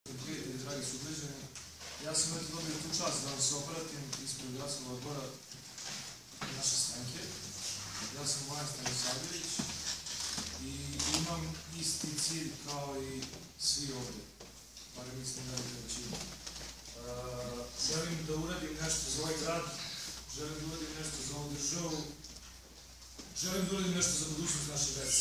Prijatelji, dragi sugrađani, ja sam dobio tu čast da vam se obratim ispred gradskog odbora naše stranke. Ja sam Mladen Stanisavljević i imam isti cilj kao i svi ovde, bar mislim da je većina. Želim da uradim nešto za ovaj grad, želim da uradim nešto za ovu državu, želim da uradim nešto za budućnost naše dece.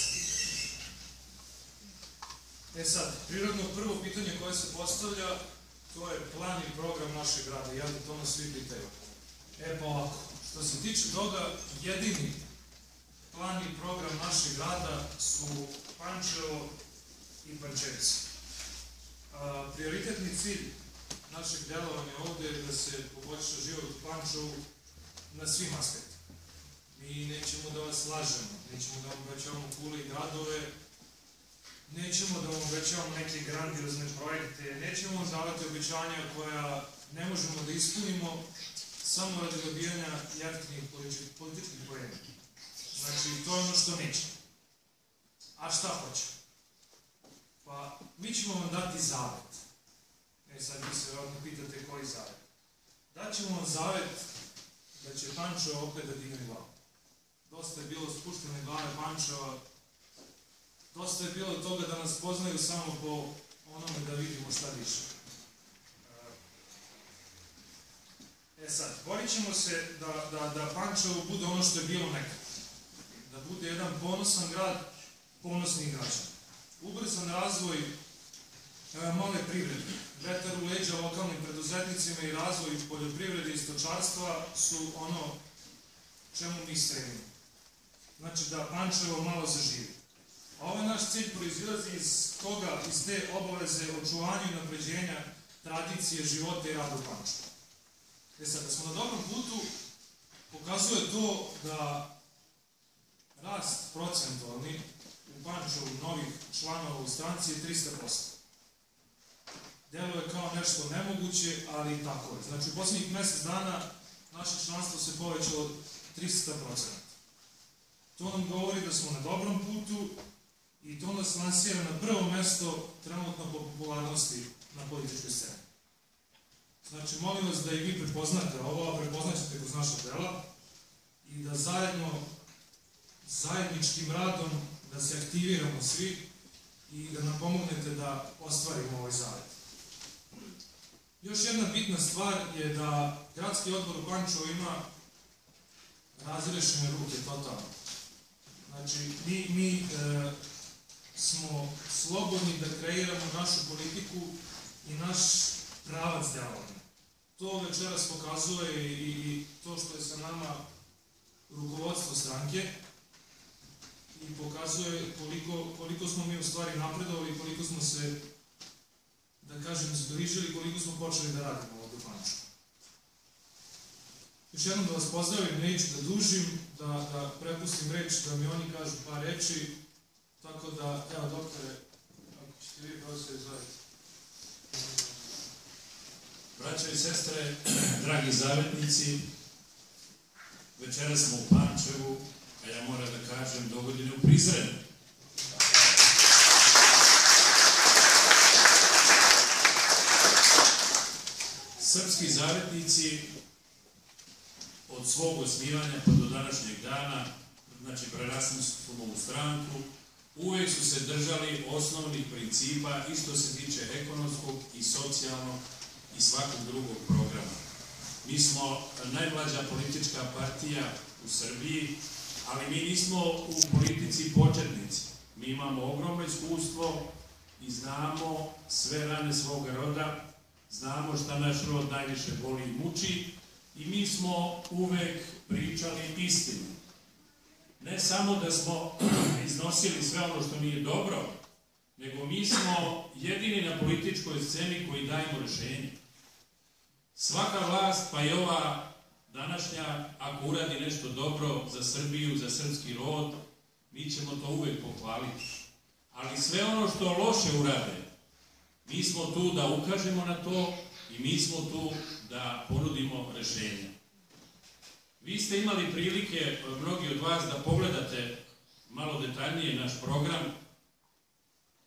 Sad, prirodno prvo pitanje koje se postavlja, to je plan i program našeg grada. Ja da to nas svi pitaju. Pa ovako, što se tiče toga, jedini plan i program našeg grada su Pančevo i Pančevci. Prioritetni cilj našeg delovanja ovde je da se poboljša život u Pančevu na svim aspektima. Mi nećemo da vas lažemo, nećemo da vam obećavamo kule i gradove, nećemo da vam obećavamo neke grandiozne projekte, nećemo vam davati obećanja koja ne možemo da ispunimo samo radi dobijanja jeftinih političkih poena. Znači, to je ono što nećemo. A šta hoćemo? Pa, mi ćemo vam dati zavet. Sad vi se vjerojatno pitate koji zavet. Daćemo vam zavet da će Pančevo opet da digne glavu. Dosta je bilo spuštene glave Pančeva, dosta je bilo toga da nas poznaju samo po onome da vidimo šta više. Sad, borit ćemo se da Pančevo bude ono što je bilo nekad. Da bude jedan ponosan grad, ponosnih građana. Ubrzan razvoj male privrede, vetar u leđa lokalnim preduzetnicima i razvoj poljoprivrede i stočarstva su ono čemu mi stremimo. Znači da Pančevo malo zaživi. A ovaj naš cilj proizilazi iz toga, iz te obaveze očuvanja i napređenja tradicije, života i rada u Pančevu. Sad, da smo na dobrom putu, pokazuje to da rast procentualni u Pančevu novih članova u stranci je 300%. Deluje kao nešto nemoguće, ali tako je. Znači, u poslednjih mesec dana naše članstvo se povećalo 300%. To nam govori da smo na dobrom putu i to nas lansira na prvo mesto trenutno po popularnosti na političkoj sceni. Znači, molim vas da i vi prepoznate ovo, a prepoznaćete kroz naša dela i da zajedničkim radom da se aktiviramo svi i da nam pomognete da ostvarimo ovaj zavet. Još jedna bitna stvar je da gradski odbor u Pančevu ima razrešene ruke totalno. Znači, mi smo slobodni da kreiramo našu politiku i naš pravac delovanja. To večeras pokazuje i to što je sa nama rukovodstvo stranke i pokazuje koliko smo mi u stvari napredovali, koliko smo se, da kažem, zbližili, koliko smo počeli da radimo ovdje u Pančevu. Još jednom da vas pozdravim, neću da dužim, da prepustim reč, da mi oni kažu par reči, tako da, evo doktore, ako ćete vi profesor izvaditi. Braćo i sestre, dragi zavetnici, večera smo u Pančevu, a ja moram da kažem dogodine u Prizrenu. Srpski zavetnici od svog osnivanja pa do današnjeg dana, znači prerasli smo u stranku, uvek su se držali osnovnih principa i što se tiče ekonomskog i socijalnog i svakog drugog programa. Mi smo najmlađa politička partija u Srbiji, ali mi nismo u politici početnici. Mi imamo ogromno iskustvo i znamo sve rane svoga roda, znamo šta naš rod najviše boli i muči i mi smo uvek pričali istinu. Ne samo da smo iznosili sve ono što nije dobro, nego mi smo jedini na političkoj sceni koji dajemo rešenje. Svaka vlast, pa i ova današnja, ako uradi nešto dobro za Srbiju, za srpski rod, mi ćemo to uvek pohvaliti. Ali sve ono što loše urade, mi smo tu da ukažemo na to i mi smo tu da ponudimo rešenja. Vi ste imali prilike, mnogi od vas, da pogledate malo detaljnije naš program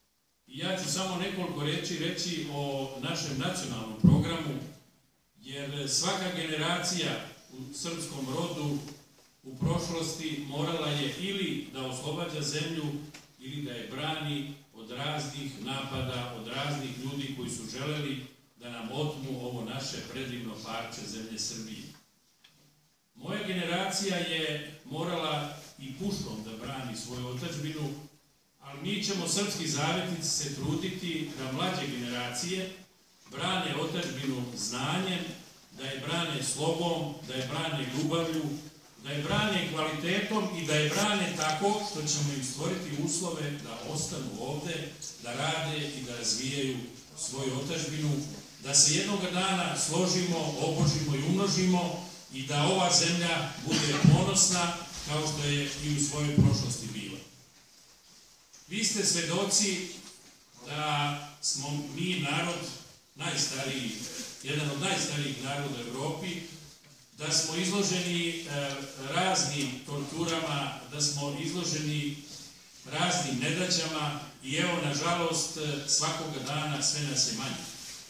Ja ću samo nekoliko reći o našem nacionalnom programu, jer svaka generacija u srpskom rodu u prošlosti morala je ili da oslobađa zemlju ili da je brani od raznih napada, od raznih ljudi koji su želeli da nam otmu ovo naše predivno parče zemlje Srbije. Moja generacija je morala i puškom da brani svoju otadžbinu, ali mi ćemo, srpski zavetnici, se truditi da mlađe generacije brane otadžbinu znanjem, da je brane slobom, da je brane ljubavlju, da je brane kvalitetom i da je brane tako što ćemo im stvoriti uslove da ostanu ovde, da rade i da razvijaju svoju otadžbinu, da se jednoga dana složimo, obožimo i umnožimo i da ova zemlja bude ponosna kao što je i u svojoj prošlosti bila. Vi ste svedoci da smo mi narod najstariji, jedan od najstarijih naroda u Evropi, da smo izloženi raznim torturama, da smo izloženi raznim nedaćama i evo, nažalost, svakoga dana sve nas je manje.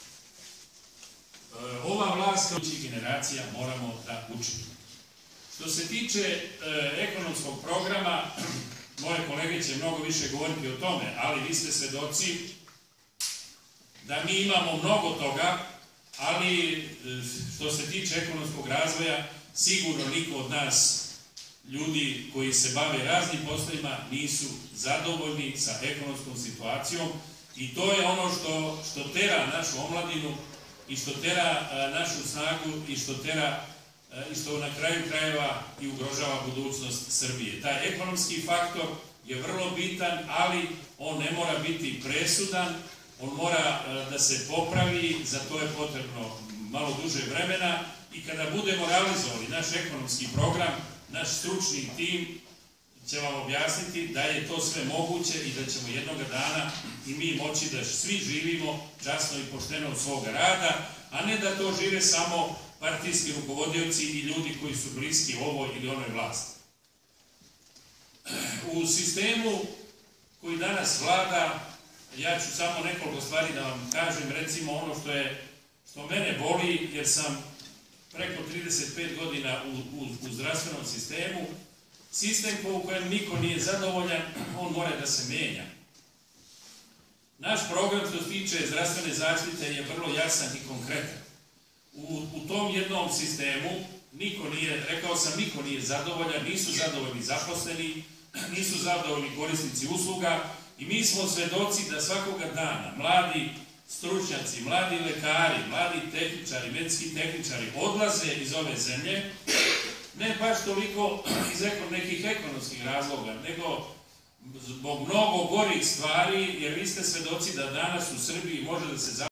Ova vlast kao generacija moramo da učimo. Što se tiče ekonomskog programa, moje kolege će mnogo više govoriti o tome, ali vi ste svedoci da mi imamo mnogo toga, ali što se tiče ekonomskog razvoja, sigurno niko od nas, ljudi koji se bave raznim poslovima, nisu zadovoljni sa ekonomskom situacijom i to je ono što tera našu omladinu i što tera našu snagu i što na kraju krajeva i ugrožava budućnost Srbije. Taj ekonomski faktor je vrlo bitan, ali on ne mora biti presudan, on mora da se popravi, za to je potrebno malo duže vremena i kada budemo realizovali naš ekonomski program, naš stručni tim će vam objasniti da je to sve moguće i da ćemo jednoga dana i mi moći da svi živimo časno i pošteno od svoga rada, a ne da to žive samo partijski rukovodioci i ljudi koji su bliski ovoj ili onoj vlasti. U sistemu koji danas vlada, ja ću samo nekoliko stvari da vam kažem, recimo ono što mene boli, jer sam preko 35 godina u zdravstvenom sistemu, sistem u kojem niko nije zadovoljan, on mora da se menja. Naš program što se tiče zdravstvene zaštite je vrlo jasan i konkretan. U tom jednom sistemu niko nije, rekao sam, niko nije zadovoljan, nisu zadovoljni zaposleni, nisu zadovoljni korisnici usluga i mi smo svedoci da svakoga dana mladi stručnjaci, mladi lekari, mladi tehničari, medicinski tehničari odlaze iz ove zemlje, ne baš toliko iz nekih ekonomskih razloga, nego zbog mnogo gorih stvari, jer vi ste svedoci da danas u Srbiji može da se